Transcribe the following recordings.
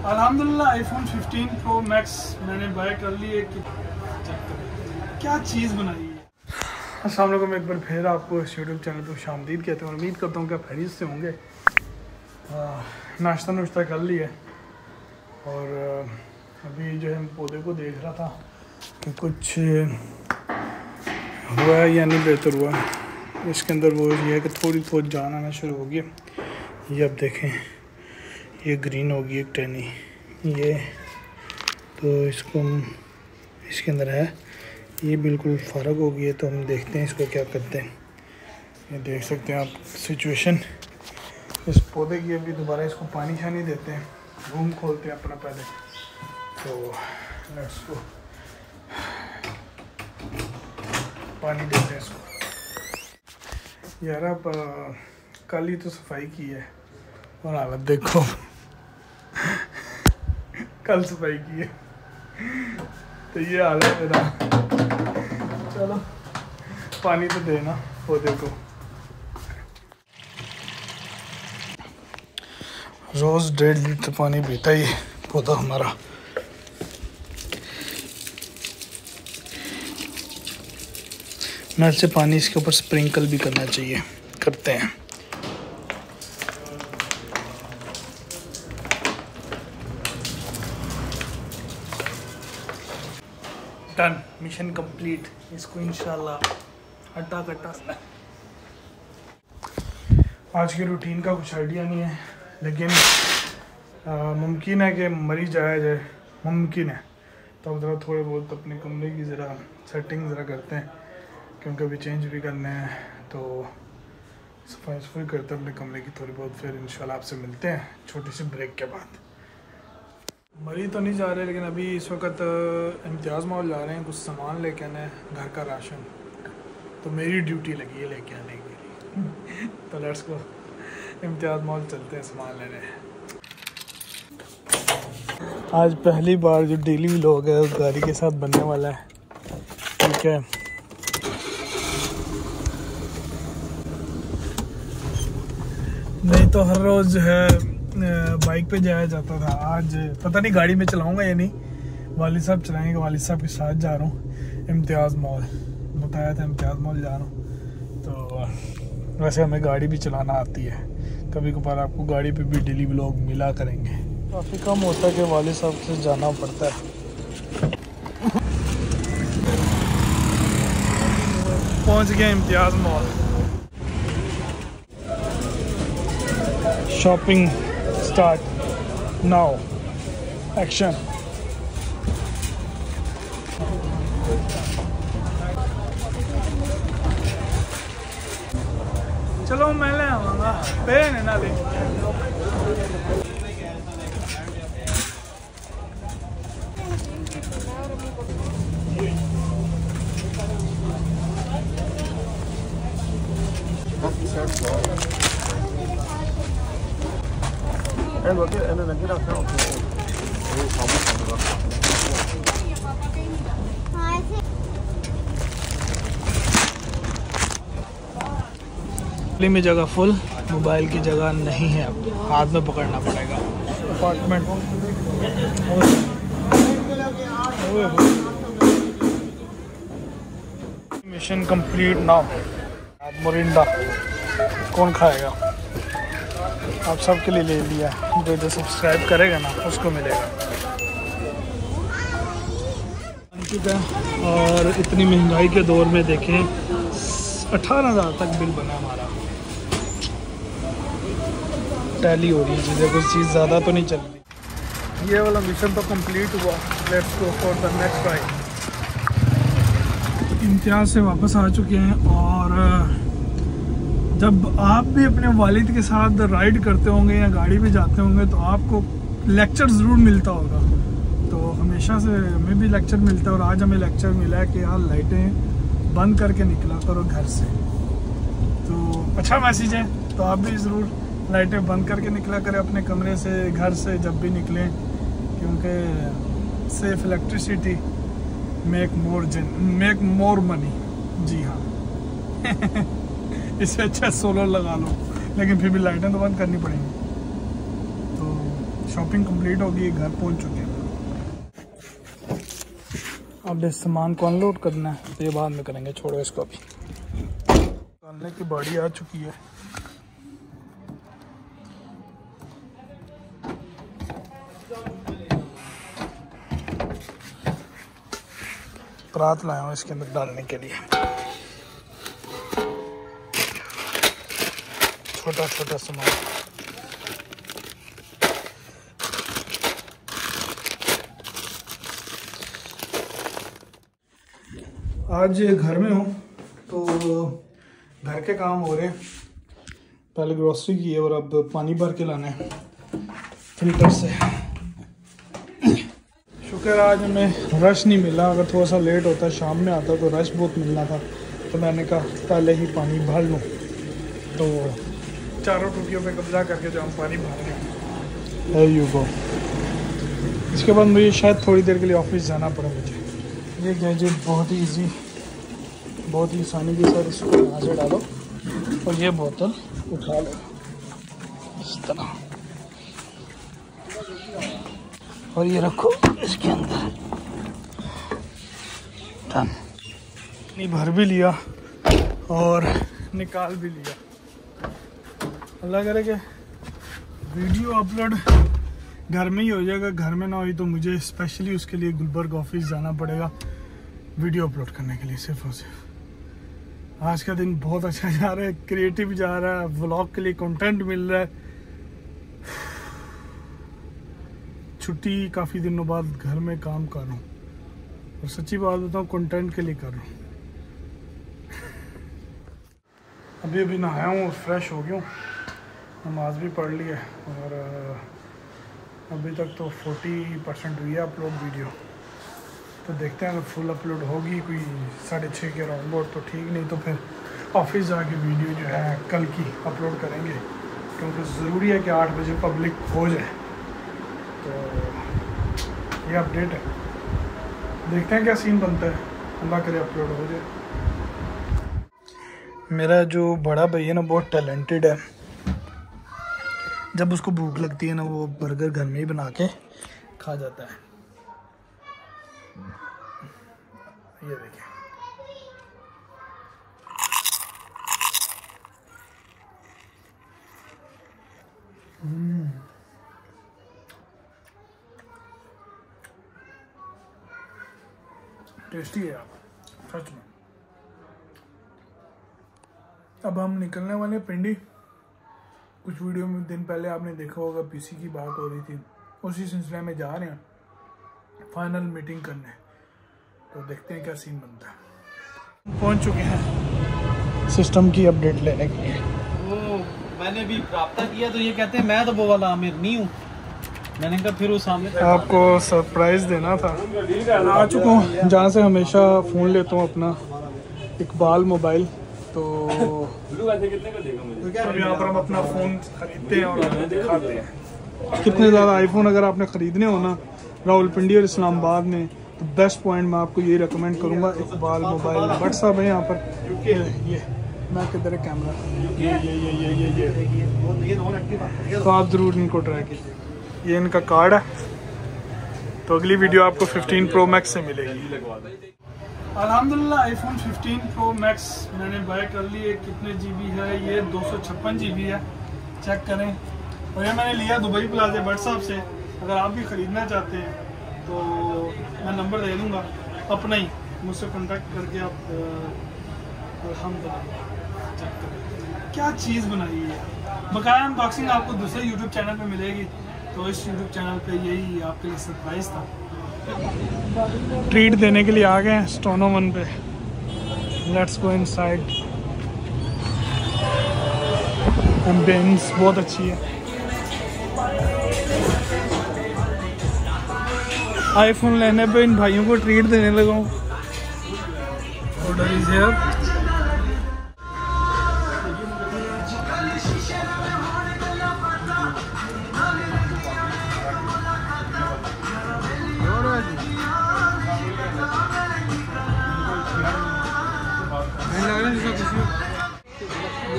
अल्हम्दुलिल्लाह iPhone 15 pro max मैंने buy कर ली है। क्या चीज़ बनाई है। अस्सलाम वालेकुम, एक बार फिर आपको इस यूट्यूब चैनल पर खुशामदीद कहते हैं। उम्मीद करता हूँ कि आप खैरियत से होंगे। नाश्ता नुश्ता कर लिया और अभी जो है पौधे को देख रहा था कि कुछ हुआ है या नहीं बेहतर हुआ। इसके अंदर वो ये है कि थोड़ी बहुत जान आना शुरू हो गई। ये अब देखें, ये ग्रीन होगी एक टहनी, ये तो इसको हम इसके अंदर है, ये बिल्कुल फ़र्क हो गई है। तो हम देखते हैं इसको क्या करते हैं। ये देख सकते हैं आप सिचुएशन इस पौधे की। अभी दोबारा इसको पानी शानी देते हैं, रूम खोलते हैं अपना पहले। तो लेट्स गो, पानी देते हैं इसको। यार अब कल ही तो सफाई की है और हालत देखो। कल सफाई की है तो ये हालत है ना। चलो पानी तो देना पौधे को। रोज़ 1.5 लीटर पानी पीता ही पौधा हमारा। नल से पानी इसके ऊपर स्प्रिंकल भी करना चाहिए, करते हैं। Done, mission complete. इसको इंशाल्लाह हटा कटा। आज की रूटीन का कुछ आइडिया नहीं है, लेकिन मुमकिन है कि मरी जाए, मुमकिन है। तो अब ज़रा थोड़े बहुत अपने कमरे की ज़रा सेटिंग ज़रा करते हैं, क्योंकि अभी चेंज भी करने हैं। तो सफाई करते हैं अपने कमरे की थोड़ी बहुत, फिर इंशाल्लाह आपसे मिलते हैं छोटी सी ब्रेक के बाद। मरी तो नहीं जा रहे, लेकिन अभी इस वक्त इम्तियाज़ मॉल जा रहे हैं कुछ सामान लेके आने, घर का राशन। तो मेरी ड्यूटी लगी है लेके आने के लिए। तो लेट्स गो, इम्तियाज़ मॉल चलते हैं सामान लेने। आज पहली बार जो डेली व्लॉग है उस गाड़ी के साथ बनने वाला है, ठीक है। नहीं तो हर रोज़ जो है बाइक पे जाया जाता था। आज पता नहीं गाड़ी में चलाऊंगा या नहीं, वालिद साहब चलाएंगे। वालिद साहब के साथ जा रहा हूँ इम्तियाज़ मॉल, बताया था इम्तियाज़ मॉल जा रहा हूँ। तो वैसे हमें गाड़ी भी चलाना आती है, कभी कभार आपको गाड़ी पे भी डेली व्लॉग मिला करेंगे। काफ़ी कम होता है कि वालिद साहब से जाना पड़ता है। पहुँच गए Imtiaz mall. Shopping start now, action. चलो मैं ले आऊँगा, पेन है ना ले। में जगह फुल, मोबाइल की जगह नहीं है, अब हाथ में पकड़ना पड़ेगा। Apartment mission complete now. मोरिंडा कौन खाएगा, आप सबके लिए ले लिया। जो सब्सक्राइब करेगा ना उसको मिलेगा। और इतनी महंगाई के दौर में देखें 18,000 तक बिल बना हमारा। टैली हो रही है चीज़ें, कुछ चीज़ ज़्यादा तो नहीं चल रही। ये वाला मिशन तो कंप्लीट हुआ। Let's go for the next ride. Imtiaz से वापस आ चुके हैं। और जब आप भी अपने वालिद के साथ राइड करते होंगे या गाड़ी पे जाते होंगे तो आपको लेक्चर ज़रूर मिलता होगा। तो हमेशा से हमें भी लेक्चर मिलता है, और आज हमें लेक्चर मिला है कि यार लाइटें बंद करके निकला करो घर से। तो अच्छा मैसेज है। तो आप भी ज़रूर लाइटें बंद करके निकला करें अपने कमरे से, घर से जब भी निकलें, क्योंकि safe electricity make more money. जी हाँ। इससे अच्छा सोलर लगा लो, लेकिन फिर भी लाइटें तो बंद करनी पड़ेंगी। तो शॉपिंग कंप्लीट होगी, घर पहुंच चुके हैं। अब इस सामान को अनलोड करना है, तो ये बाद में करेंगे, छोड़ो इसको। अभी निकालने की बारी आ चुकी है। परात लाया हूँ इसके अंदर डालने के लिए, छोटा छोटा सामान। आज घर में हूँ तो घर के काम हो रहे हैं। पहले ग्रोसरी की है और अब पानी भर के लाना है फिल्टर से। शुक्र आज हमें रश नहीं मिला, अगर थोड़ा सा लेट होता शाम में आता तो रश बहुत मिलना था, तो मैंने कहा पहले ही पानी भर लूँ। तो चारों टूटियों पे कब्जा करके जो हम पानी भर रहे हैं यू गो। इसके बाद मुझे शायद थोड़ी देर के लिए ऑफिस जाना पड़ा मुझे। ये गैजेट बहुत ही ईजी, बहुत ही आसानी के साथ इसको यहाँ से डालो और ये बोतल उठा लो इस तरह, और ये रखो इसके अंदर। डन। नहीं भर भी लिया और निकाल भी लिया। अल्लाह करे कि वीडियो अपलोड घर में ही हो जाएगा, घर में ना हुई तो मुझे स्पेशली उसके लिए गुलबर्ग ऑफिस जाना पड़ेगा वीडियो अपलोड करने के लिए, सिर्फ और सिर्फ। आज का दिन बहुत अच्छा जा रहा है, क्रिएटिव जा रहा है, व्लॉग के लिए कंटेंट मिल रहा है। छुट्टी काफ़ी दिनों बाद घर में काम कर रहा हूँ, और सच्ची बात बताऊँ कंटेंट के लिए कर रहा हूँ। अभी नहाया हूँ, फ्रेश हो गया हूँ, नमाज भी पढ़ ली है, और अभी तक तो 40% हुई है अपलोड वीडियो। तो देखते हैं अगर फुल अपलोड होगी कोई 6:30 के अराउंड बोर्ड तो ठीक, नहीं तो फिर ऑफिस जाके वीडियो जो है कल की अपलोड करेंगे, क्योंकि ज़रूरी है कि 8 बजे पब्लिक हो जाए। तो ये अपडेट है, देखते हैं क्या सीन बनता है, अल्लाह करे अपलोड हो जाए। मेरा जो बड़ा भाई है ना बहुत टैलेंटेड है, जब उसको भूख लगती है ना वो बर्गर घर में ही बना के खा जाता है। ये देखिए, टेस्टी है आप सच में। अब हम निकलने वाले हैं पिंडी। कुछ वीडियो में दिन पहले आपने देखा होगा पीसी की बात हो रही थी, उसी सिलसिले में जा रहे हैं फाइनल मीटिंग करने। तो देखते हैं क्या सीन बनता है। पहुंच चुके हैं सिस्टम की अपडेट लेने के लिए। मैंने भी प्राप्त किया तो ये कहते हैं मैं तो वो वाला आमिर नहीं हूँ। मैंने कहा फिर उस सामने आपको सरप्राइज देना था। आ चुका हूँ जहाँ से हमेशा फ़ोन लेता हूँ, अपना इकबाल मोबाइल। तो अब यहाँ पर हम अपना फ़ोन खरीदते हैं और आपको दिखाते हैं। कितने ज़्यादा आईफोन अगर आपने ख़रीदने हो ना रावलपिंडी और इस्लामाबाद में, तो बेस्ट पॉइंट मैं आपको ये रिकमेंड करूँगा, इकबाल मोबाइल। व्हाट्सअप है यहाँ पर, ये मैं किधर है कैमरा, ये तो आप ज़रूर इनको ट्राई कीजिए। ये इनका कार्ड है। तो अगली वीडियो आपको 15 प्रो मैक्स से मिलेगी। अल्हम्दुलिल्लाह आईफोन 15 प्रो मैक्स मैंने बाय कर ली है। कितने जीबी है ये? 256 जीबी है, चेक करें। और ये मैंने लिया दुबई प्लाजा व्हाट्सएप से। अगर आप भी ख़रीदना चाहते हैं तो मैं नंबर दे दूँगा अपना ही, मुझसे कॉन्टैक्ट करके आप अल्हम्दुलिल्लाह चेक करें क्या चीज़ बनाई है। बकाया अनबॉक्सिंग आपको दूसरे यूट्यूब चैनल पे मिलेगी, तो इस यूट्यूब चैनल पे यही आपके लिए सरप्राइज था। ट्रीट देने के लिए आ गए हैं स्टोनो वन पे। Let's go inside. एम्बियंस बहुत अच्छी है। आईफोन लेने पे इन भाइयों को ट्रीट देने लगा हूँ। Order is here.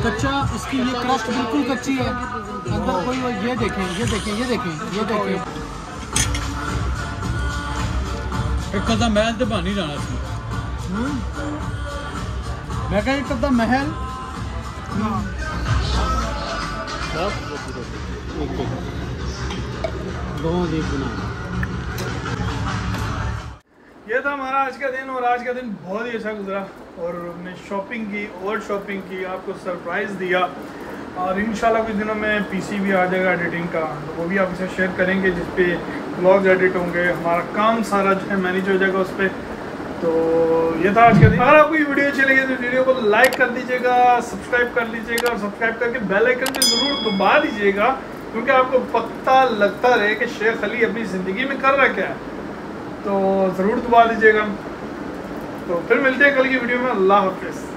कच्चा, इसकी ये क्रस्ट बिल्कुल कच्ची है, अंदर कोई ये देखें, ये देखें, ये देखें, ये देखें। एक कदा महल तो बन ही जाना सी। मैं कहा एक कदा महल। ये था हमारा आज का दिन, और आज का दिन बहुत ही अच्छा गुजरा और हमने शॉपिंग की और शॉपिंग की, आपको सरप्राइज़ दिया। और इंशाल्लाह कुछ दिनों में पीसी भी आ जाएगा एडिटिंग का, तो वो भी आपके साथ शेयर करेंगे, जिस पे ब्लॉग्स एडिट होंगे, हमारा काम सारा जो है मैनेज हो जाएगा उस पर। तो ये था आज का दिन। अगर आपको ये वीडियो अच्छी लगी तो वीडियो को लाइक कर दीजिएगा, सब्सक्राइब कर लीजिएगा, और सब्सक्राइब करके बेल आइकन पे ज़रूर दबा दीजिएगा, क्योंकि आपको पता लगता रहे कि शेख अली अपनी ज़िंदगी में कर रहा क्या है, तो ज़रूर दबा दीजिएगा। तो फिर मिलते हैं कल की वीडियो में। अल्लाह हाफ़िज़।